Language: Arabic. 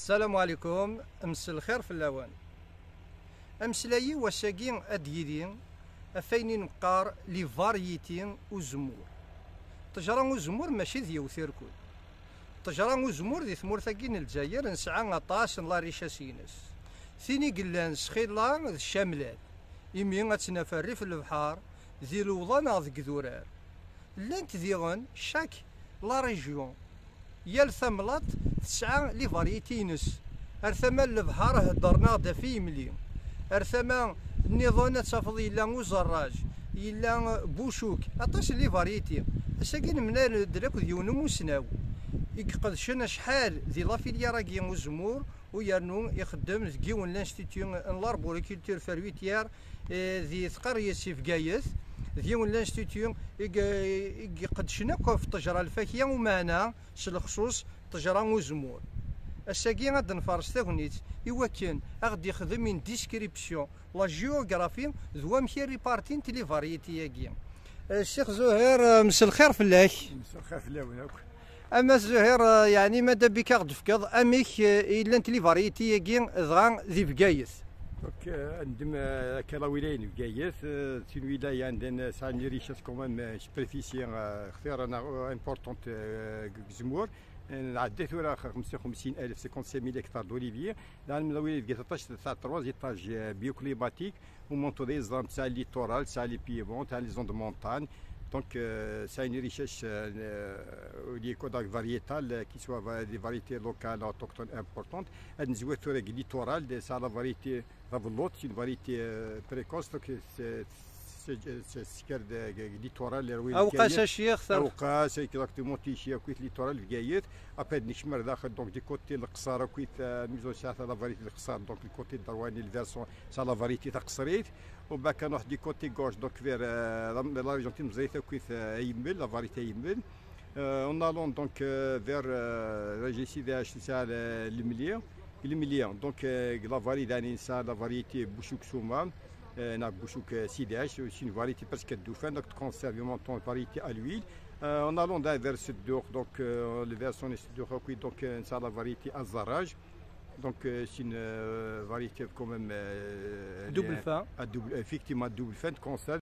السلام عليكم. امس الخير في اللوان. امسلايي وساقين اديدين افيني نقار لي فاريتين وزمور. تجرى وزمور ماشي ديال ثيركول. تجرى وزمور دي ثمورثاكين الجزائر نسعى غطاس لا ريشاسينس. ثيني قلان سخيلا الشاملات. يمي غتنافري في البحر ذي الوضان ذي كذورار. لانت ديغن شاك لا ريجيون يال ثملط تسعى لي فاريتينس. ارثما البحر هدرنا دافي ملي ارثما النظام تفضي الا وزراج الا بوشوك اطاش لي فاريتي ساكن من دراك ديون موسناو يقدشنا شحال ذي لافيليا راكي وزمور ويرنو يخدم ذكيون لانستيتيون لاربوريكولتور فرويتيار ذي قريه سيفكايث ديون لانستيتيون يقدشنا في التجاره الفاكهه ومعنا الخصوص تجاره وزمور. الساكي غادي نفرس تاغنيت يوكن غادي يخدم من ديسكريبسيون لا جيوغرافي ذو مشي ريبارتين تلي فاريتي ياكي. الشيخ زهير مسا الخير فلاك. مسا الخير فلاك. اما زهير يعني ماذا بك غادي تفكض اميك الا انت لي فاريتي ياكي دغا ذي بكايث. دونك عندما كلا ولاية بكايث سي ولاية عندنا ساني ريشاس كومام سوبرفيسي اختيارنا امبورطونت زمور. عديت ولا 55,000 55,000 هكتار دوليفيير. العالم الولاية بكايث 13 3 ايطاج بيوكليماتيك ومونتو دي زون تاع الليتورال تاع لي بيبون تاع لي زون دو مونتان. Donc c'est une richesse liée à des variétales qui soient des variétés locales autochtones importantes. Un zouet littoral, c'est la variété Ravlot, c'est une variété précoce, donc c'est ce littoral. أوقاش الشيخ أوقاش exactement تيشي كويت littoral في après نشمر داخل donc du côté القصارى كويت ميزو شاطة la variété القصار donc du côté درواني الفيرسون c'est la variété تاع قصريت. وبعد كنروح دي كوتي غوش دونك فير لارجنتين مزيته كويت يمل لا فاريتي يمل. اون الون دونك فير راجي سيدي تاع المليون دونك لا فاريتي داني نسا لا فاريتي بوشوك سومان نا بوشوك سيداش سي une variété presque dauphin donc conserve mon variété à l'huile. En allant vers Sud-Dour donc le version Sud-Dour donc ça la variété Azaraj. Donc c'est une variété quand même double fin. Effectivement double fin de conserve